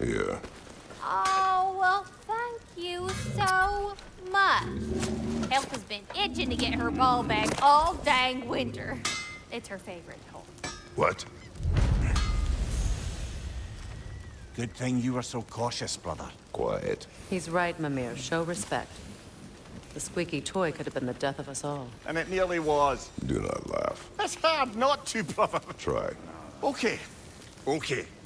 Yeah. Oh, well, thank you so much. Elf has been itching to get her ball back all dang winter. It's her favorite toy. What? Good thing you were so cautious, brother. Quiet. He's right, Mimir. Show respect. The squeaky toy could have been the death of us all. And it nearly was. Do not laugh. It's hard not to, brother. Try. Okay. Okay.